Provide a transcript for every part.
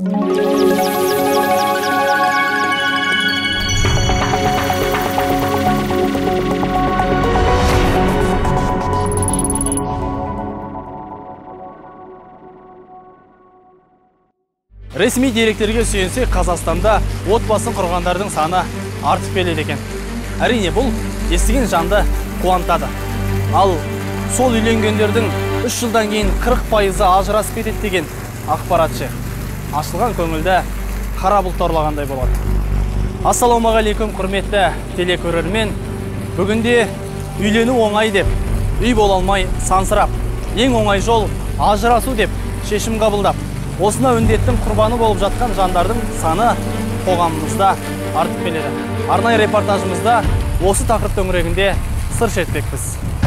Ресми деректерге сүйенсек, Қазақстанда отбасын құрғандардың саны артып келеді екен. Әрине, бұл естіген жанды қуантады. Ал сол үйленгендердің 3 жылдан кейін 40% ажырасып кетеді деген ақпаратшы ашылған көңілді қара бұлт торлағандай болады. Ассалаумағалейкум, құрметті телекөрермен. Бүгінде үйлену оңай деп, үй бола алмай сансырап, ең оңай жол ажырасу деп шешім қабылдап, осына үндеттің құрбаны болып жатқан жандардың саны қоғамымызда артып келеді. Арнайы репортажымызда осы тақырып төңірегінде сыр шертпекпіз.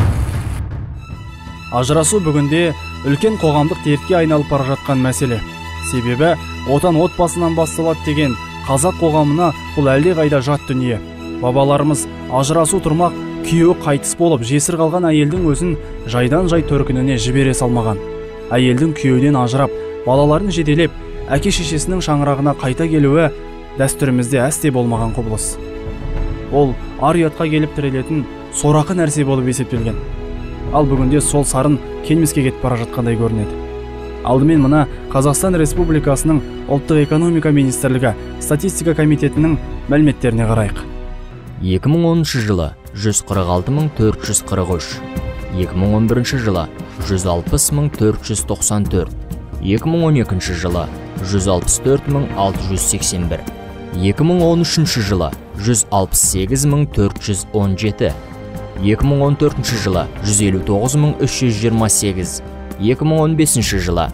Ажырасу бүгінде үлкен қоғамдық дертке айналып бара жатқан мәселе. Себебі отан отбасынан басталады деген қазақ қоғамына бұл әлдеқайда жат дүние. Бабаларымыз ажырасу тұрмақ, күйеуі қайтыс болып жесір қалған әйелдің өзін жайдан жай төркініне жібере салмаған. Әйелдің күйеуден ажырап, балаларын жетелеп, әке шешесінің шаңырағына қайта келуі дәстүрімізде әсте болмаған құбылыс. Ол ар-ұятқа келіп тірелетін сорақы нәрсе болып есептелген. Ал бүгінде сол сарын келмеске кетіп бара жатқандай көрінеді. Алдымен мұна Қазақстан Республикасының Ұлттық экономика министрлігі статистика комитетінің мәліметтеріне қарайық. 2010 жылы 146.443, 2011 жылы 160.494, 2012 жылы 164.681, 2013 жылы 168.417, 2014 жылы 159.328, 2015 жылы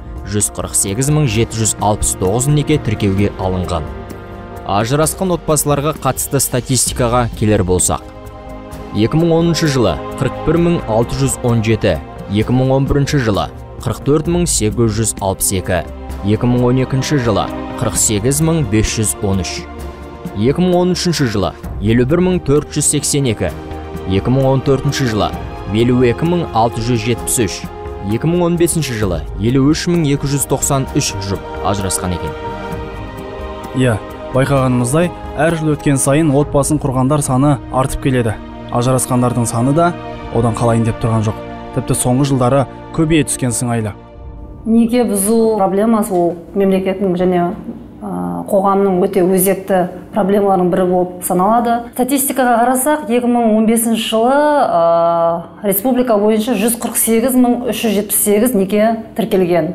148.769 неке тіркеуге алынған. Ажырасқан отбасыларға қатысты статистикаға келер болсақ, 2010 жылы 41.617, 2011 жылы 44.862, 2012 жылы 48.513, 2013 жылы 51.482, 2014 жылы 52.673, 2015 жылы 53.293 жұп ажырасқан екен. Байқағанымыздай, әр жыл өткен сайын отбасын құрғандар саны артып келеді. Ажырасқандардың саны да одан қалайын деп тұрған жоқ. Тіпті соңғы жылдары көбейе түскен сыңайлы. Неке бұзу проблемасы ол мемлекеттің және қоғамның өте өзекті проблемаларының бірі болып саналады. Статистикаға қарасақ, 2015 жылы республика бойынша 148.378 неке тіркелген.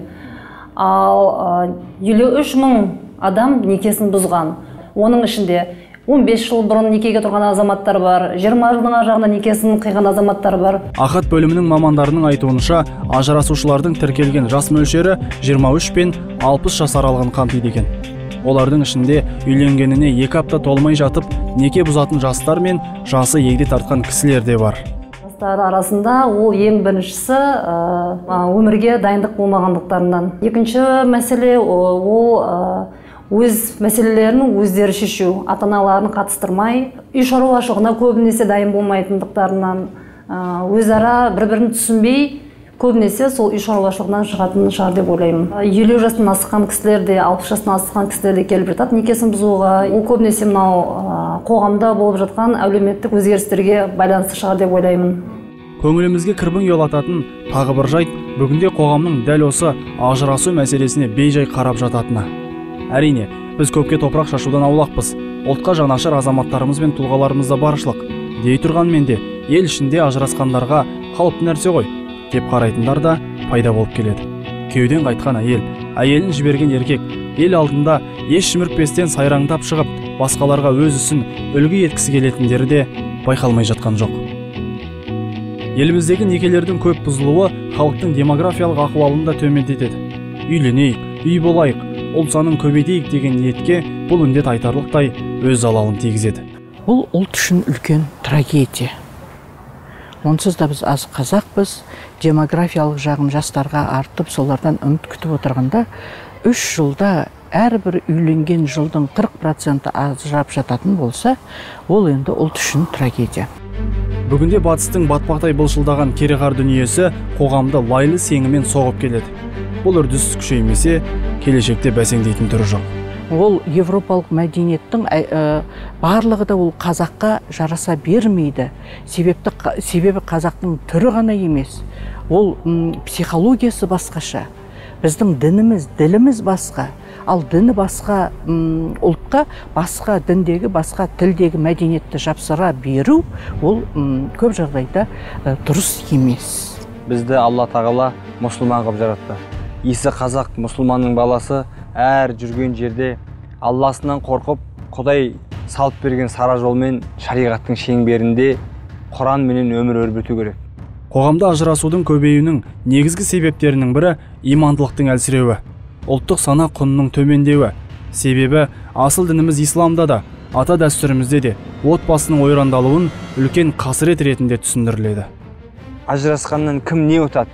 Ал 53.000 адам некесін бұзған. Оның ішінде 15 жыл бұрын некеге тұрған азаматтар бар, 20 жылдың жағында некесін қиған азаматтар бар. Ақат бөлімінің мамандарының айтуынша, ажырасушылардың тіркелген жас мөлшері 23 пен 60 жас аралығын қамтиды екен. Олардың ішінде үйленгеніне 2 апта толмай жатып, неке бұзатын жастар мен жасы егде тартқан кісілер де бар. Жастар арасында ол ең біріншісі өмірге дайындық болмағандықтарынан. Екінші мәселе ол өз мәселелерін өздері шешу, ата-аналарын қатыстырмай, үй шаруашылығына көбінесе дайын болмайтындықтарынан, өзара бір-бірін түсінбей, көбінесе сол үй шаруашылығынан шығатын шығар деп ойлаймын. 50 жастан асқан кісілер де, 60 жастан асқан кісілер де келіп жатады некесін бұзуға. Ол көбінесе мынау қоғамда болып жатқан әлеуметтік өзгерістерге байланысты шығар деп ойлаймын. Көңілімізге кірбің ұялататын тағы бір жайт бүгінде қоғамның дәл осы ажырасу мәселесіне бейжай қарап жататыны. Әрине, біз көпке топырақ шашудан аулақпыз. Ұлтқа жанашыр азаматтарымыз бен тұлғаларымызда баршылық. Дей тұрғанмен де, ел ішінде ажырасқандарға қалыпты нәрсе ғой деп қарайтындар да пайда болып келеді. Күйеуден қайтқан әйелін жіберген еркек, ел алдында еш шімірікпестен сайраңдап шығып, басқаларға өз ісін үлгі еткісі келетіндері де байқалмай жатқан жоқ. Еліміздегі некелердің көп бұзылуы халықтың демографиялық ахуалын да төмендетеді. Үйленейік, үй болайық, ұлт санын көбейтейік деген ниетке бұл індет айтарлықтай өз залалын тигізеді. Бұл ұлт үшін үлкен трагедия. Онсыз да біз аз қазақпыз, демографиялық жағын жастарға артып, солардан үміт күтіп отырғанда, 3 жылда әрбір үйленген жылдың 40% ажырап жататын болса, ол енді ұлт үшін трагедия. Бүгінде батыстың батпақтай былшылдаған кереғар дүниесі қоғамды лайлы сеңімен соғып келеді. бұл үрдіс күшеймесе келешекте бәсеңдейтін түрі жоқ. Ол европалық мәдениеттің барлығы да ол қазаққа жараса бермейді. Себебі қазақтың түрі ғана емес. Ол психологиясы басқаша. Біздің дініміз, діліміз басқа. Ал діні басқа ұлтқа, басқа діндегі, басқа тілдегі мәдениетті жапсыра беру, ол көп жағдайда дұрыс емес. Бізді Алла тағала мұсылман қылып жаратты. Исі қазақ мұсылманның баласы әр жүрген жерде Алласынан қорқып, Құдай салып берген сара жолмен шариғаттың шеңберінде Құран менен өмір өрбіту керек. Қоғамда ажырасудың көбеюінің негізгі себептерінің бірі имандылықтың әлсіреуі, ұлттық сана құнының төмендеуі. Себебі асыл дініміз исламда да, ата дәстүрімізде де отбасының ойрандалуын үлкен қасірет ретінде түсіндіріледі. Ажырасқаннан кім не ұтады?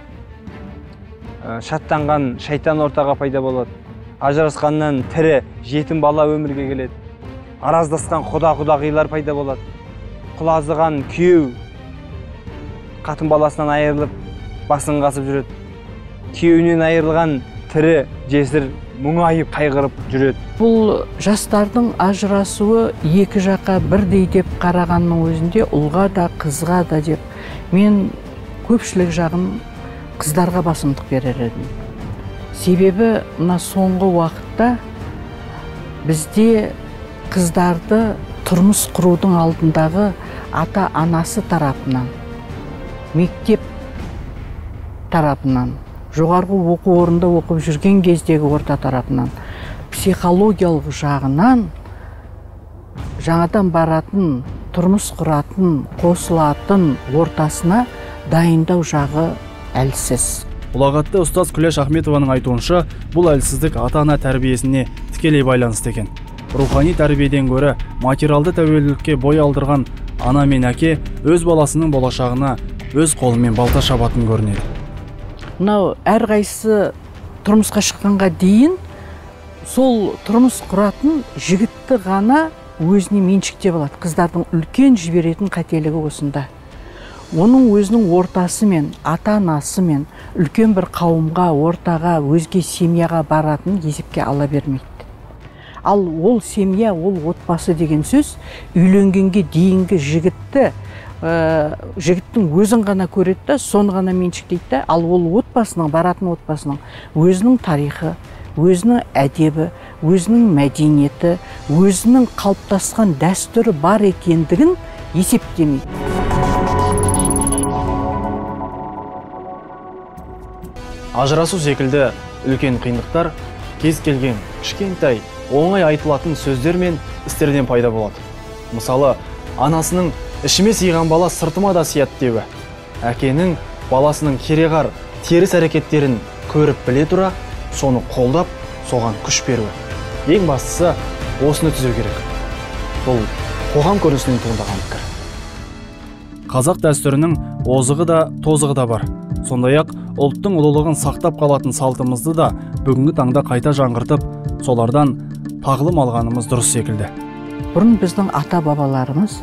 Шаттанған шайтан ортаға пайда болады. Ажырасқаннан тірі жетім бала өмірге келеді. Араздасқан құда-құдағилар пайда болады. Құлазыған күйеу қатын баласынан айырылып, басын қасып жүреді. Күйеуінен айырылған тірі жесір мұңайып қайғырып жүреді. Бұл жастардың ажырасуы екі жаққа бірдей деп қарағанның өзінде ұлға да, қызға да деп мен көпшілік жағын қыздарға басымдық берер едім. Себебі мына соңғы уақытта бізде қыздарды тұрмыс құрудың алдындағы ата-анасы тарапынан, мектеп тарапынан, жоғарғы оқу орнында оқып жүрген кездегі орта тарапынан, психологиялық жағынан жаңадан баратын, тұрмыс құратын, қосылатын ортасына дайындау жағы әлсіз. Ұлағатты ұстаз Күләш Ахметованың айтуынша, бұл әлсіздік ата-ана тәрбиесіне тікелей байланысты екен. Рухани тәрбиеден гөрі материалды тәуелділікке бой алдырған ана мен әке өз баласының болашағына өз қолымен балта шабатын көрінеді. Мынау әрқайсысы тұрмысқа шыққанға дейін сол тұрмыс құратын жігітті ғана өзіне меншіктеп алады. Қыздардың үлкен жіберетін қателігі осында. Оның өзінің ортасымен, ата-анасымен үлкен бір қауымға, ортаға, өзге семьяға баратын есепке ала бермейді. Ал ол семья, ол отбасы деген сөз үйленгенге дейінгі жігіттің өзін ғана көреді, соны ғана меншіктейді. Ал ол отбасының, баратын отбасының өзінің тарихы, өзінің әдебі, өзінің мәдениеті, өзінің қалыптасқан дәстүрі бар екендігін есептемейді. Ажырасу секілді үлкен қиындықтар кез келген кішкентай оңай айтылатын сөздер мен істерден пайда болады. Мысалы, анасының ішіме сыйған бала сыртыма да сияды деуі, әкенің баласының кереғар теріс әрекеттерін көріп біле тұра, соны қолдап, соған күш беруі. Ең бастысы осыны түзеу керек. Бұл қоғам көрінісінен туындаған пікір. Қазақ дәстүрінің озығы да, тозығы да бар. Сондай-ақ ұлттың ұлылығын сақтап қалатын салтымызды да бүгінгі таңда қайта жаңғыртып, солардан тағылым алғанымыз дұрыс секілді. Бұрын біздің ата-бабаларымыз,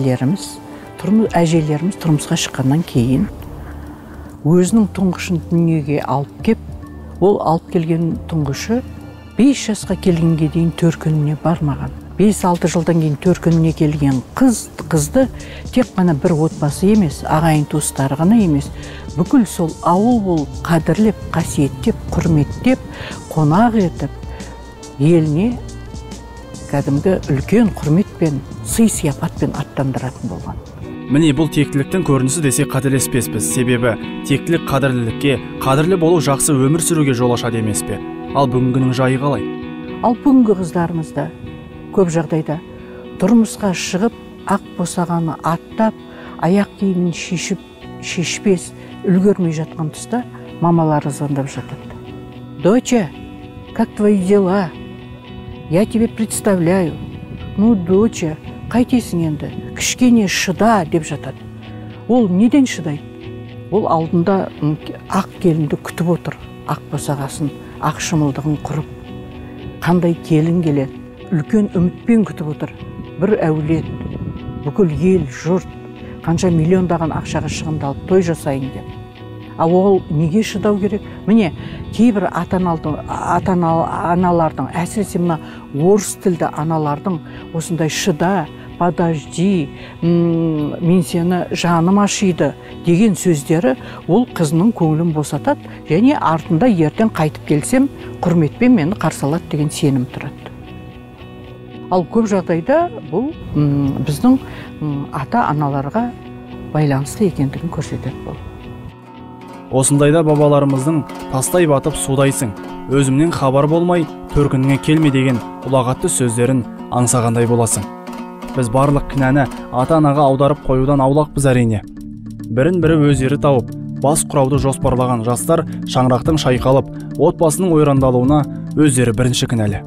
әжелеріміз тұрмысқа шыққаннан кейін өзінің тұңғышын дүниеге алып кеп, ол алып келген тұңғышы 5 жасқа келгенге дейін төркініне бармаған. 5-6 жылдан кейін төркініне келген қызды тек қана бір отбасы емес, ағайын туыстары ғана емес, бүкіл сол ауыл болып қадірлеп, қасиеттеп, құрметтеп, қонақ етіп, еліне кәдімгі үлкен құрметпен, сый-сияпатпен аттандыратын болған. Міне бұл тектіліктің көрінісі десе қателеспеспіз. Себебі тектілік қадірлілікке, қадірлі болу жақсы өмір сүруге жол ашады емес пе? Ал бүгінгінің жайы қалай? Ал бүгінгі қыздарымызда көп жағдайда тұрмысқа шығып, ақ босағаны аттап, аяқ киімін шешпес, үлгермей жатқан тұста мамалары звондап жатады. Доча, как твои дела? Я тебе представляю. Ну, доча, қайтесің енді? Кішкене шыда деп жатады. Ол неден шыдайды? Ол алдында ақ келінді күтіп отыр. Ақ босағасын, ақ шымылдығын құрып. Қандай келін келеді? Үлкен үмітпен күтіп отыр. Бір әулет, бүкіл ел, жұрт, қанша миллиондаған ақшаға шығындалып той жасайын деп. ал ол неге шыдау керек? Міне кейбір ата-аналардың, әсіресе мына орыс тілді аналардың осындай шыда, подожди, мен сені жаным ашиды деген сөздері ол қызының көңілін босатады, және артында ертең қайтып келсем құрметпен мені қарсы алады деген сенім тұрады. Ал көп жағдайда бұл біздің ата-аналарға байланысты екендігін көрсетеді бұл. Осындайда бабаларымыздың тастай батып судайсың, өзімнен хабар болмай төркініңе келме деген ұлағатты сөздерін аңсағандай боласың. Біз барлық кінәні ата-анаға аударып қоюдан аулақпыз әрине. Бірін-бірі өздері тауып, бас құрауды жоспарлаған жастар шаңырақтың шайқалып, отбасының ойрандалуына өздері бірінші кінәлі.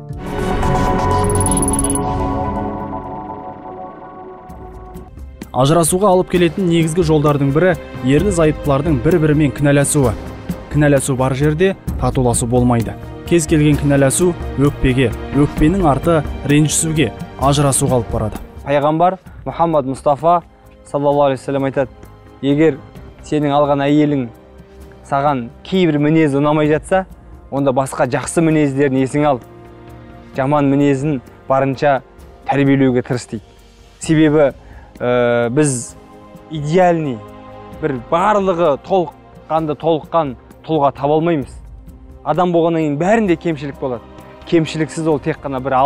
Ажырасуға алып келетін негізгі жолдардың бірі ерлі зайыптылардың бір-бірімен кінәласуы. Кінәласу бар жерде татуласу болмайды. Кез келген кінәласу өкпеге, өкпенің арты ренжісуге, ажырасуға алып барады. Пайғамбар Мұхаммад Мұстафа саллаллаху алейхи вассалам айтады: егер сенің алған әйелің саған кейбір мінезі ұнамай жатса, онда басқа жақсы мінездерін есіңе ал. Жаман мінезін барынша тәрбиелеуге тырыс дейді. Себебі біз идеальный, бір барлығы толыққан тұлға таба алмаймыз. Адам болғаннан кейін бәрінде кемшілік болады. Кемшіліксіз ол тек қана бір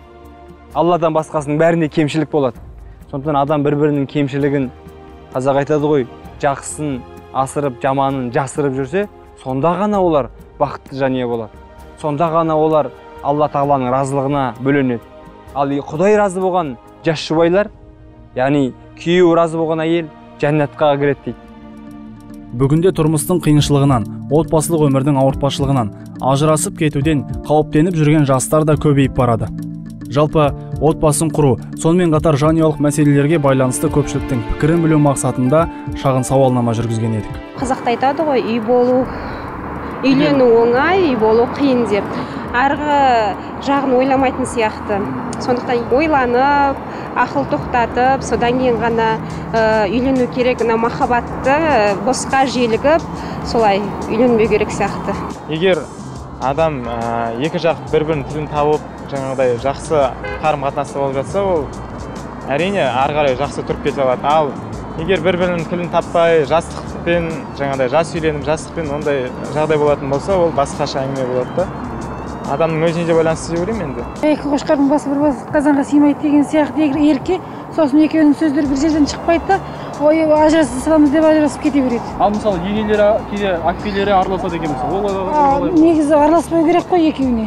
Алладан басқасының бәрінде кемшілік болады. Сондықтан адам бір-бірінің кемшілігін, қазақ айтады ғой, жақсысын асырып, жаманын жасырып жүрсе, сонда ғана олар бақытты жанұя болады. Сонда ғана олар Алла Тағаланың разылығына бөленеді. Ал Құдай разы болған жас жұбайлар, яғни күйеуі разы болған әйел жәннатқа кіреді дейді. Бүгінде тұрмыстың қиыншылығынан, отбасылық өмірдің ауыртпашылығынан, ажырасып кетуден қауіптеніп жүрген жастар да көбейіп барады. Жалпы отбасын құру, сонымен қатар жанұялық мәселелерге байланысты көпшіліктің пікірін білу мақсатында шағын сауалнама жүргізген едік. Қазақта айтады ғой, үй болу, үйлену оңай, үй болу қиын деп. Арғы жағын ойламайтын сияқты. Сондықтан ойланып, ақыл тоқтатып, содан кейін ғана үйлену керек, махаббатты босқа желігіп, солай үйленбеу керек сияқты. Егер адам екі жақ бір-бірінің тілін тауып, жаңағыдай жақсы қарым-қатынаста болып жатса, ол әрине ары қарай жақсы тұрып кете алады. Ал егер бір-бірінің тілін таппай, жастықпен, жаңағыдай жас үйленіп, жастықпен ондай жағдай болатын болса, ол басқаша әңгіме болады да. Адамның өзіне де байланысты деп ойлаймын енді. Екі қошқардың басы бір қазанға сыймайды деген сияқты ерке, сосын екеуінің сөздері бір жерден шықпайды да, ой, ажырасып саламыз деп ажырасып кете береді. Ал мысалы енелері, кейде әпкелері араласады екен мысалы. Негізі араласпау керек қой екеуіне.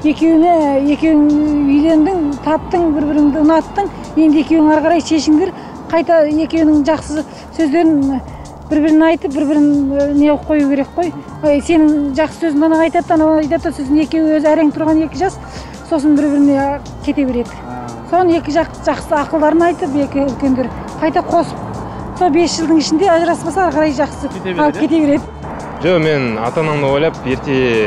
Екеуің үйлендің, таптың, бір-біріңді ұнаттың, енді екеуің ары қарай шешіңдер, қайта екеуінің жақсы сөздерін бір-бірін айтып, бір-бірін не қою керек қой. Сенің жақсы сөзін ана айтады, ана айтады, сөзін екеуі өзі әрең тұрған екі жас, сосын бір-біріне кете береді. Соны екі жақсы ақылдарын айтып, екі үлкендер қайта қосып, сол 5 жылдың ішінде ажыраспаса, ары қарай жақсы алып кете береді. Жоқ, мен ата-анамды ойлап, ерте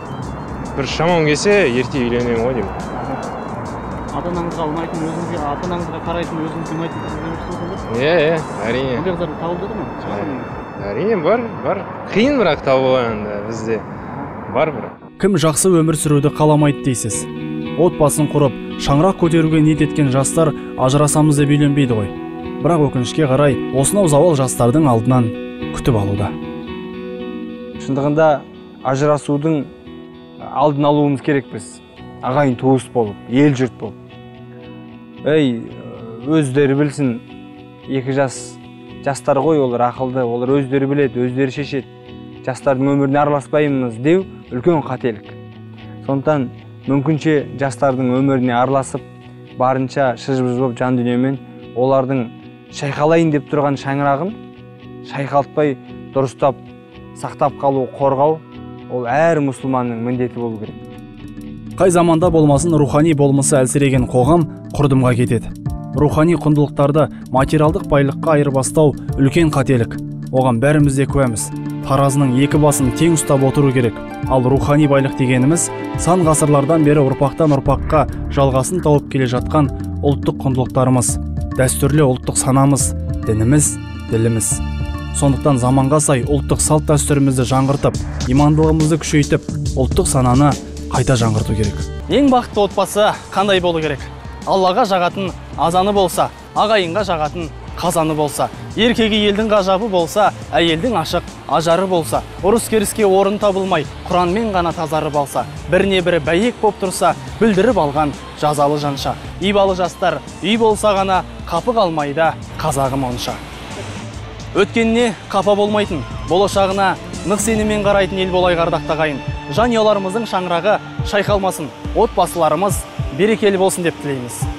бір шамам келсе, ерте үйленемін ғой деймін. Ата-анаңызға ұнайтын, өзіңізге, ата-анаңызға қарайтын, өзіңізге ұнайтын қыз іздемекшісіз ба? Иә, әрине. Ондай қыздар тауып жатыр ма? Әрине бар. Қиын бірақ табуға енді бізде бар бірақ. Кім жақсы өмір сүруді қаламайды дейсіз? Отбасын құрып, шаңырақ көтеруге ниет еткен жастар ажырасамыз деп үйленбейді ғой. Бірақ өкінішке қарай, осынау зауал жастардың алдынан күтіп алуда. Шындығында ажырасудың алдын алуымыз керек біз. Ағайын туыс болып, ел жұрт болып. Өздері білсін, екі жастар ғой, олар ақылды, олар өздері біледі, өздері шешеді. Жастардың өміріне араласпаймыз деу үлкен қателік. Сондықтан мүмкінше жастардың өміріне араласып, барынша шыжып жан дүниемен олардың шайқалайын деп тұрған шаңырағын шайқалтпай дұрыстап, сақтап қалу, қорғау, ол әр мұсылманның міндеті болу керек. Қай заманда болмасын рухани болмысы әлсіреген қоғам құрдымға кетеді. Рухани құндылықтарды материалдық байлыққа айырбастау үлкен қателік. Оған бәріміз де куәміз. Таразының екі басын тең ұстап отыру керек. Ал рухани байлық дегеніміз сан ғасырлардан бері ұрпақтан ұрпаққа жалғасын тауып келе жатқан ұлттық құндылықтарымыз, дәстүрлі ұлттық санамыз, дініміз, діліміз. Сондықтан заманға сай ұлттық салт дәстүрімізді жаңғыртып, имандылығымызды күшейтіп, ұлттық сананы қайта жаңғырту керек. Ең бақытты отбасы қандай болу керек? Аллаға жағатын азаны болса, ағайынға жағатын қазаны болса, еркегі елдің ғажабы болса, әйелдің ашық ажары болса, ұрыс-керіске орын табылмай, Құранмен ғана тазарып алса, біріне бірі бәйек боп тұрса, білдіріп алған жазалы жанша. Ибалы жастар үй болса ғана, қапы қалмайды қазағым онша. Өткеніне қапа болмайтын, болашағына нық сеніммен қарайтын ел болайық ардақ ағайын. Жанұяларымыздың шаңырағы шайқалмасын, отбасыларымыз берекелі болсын деп тілейміз.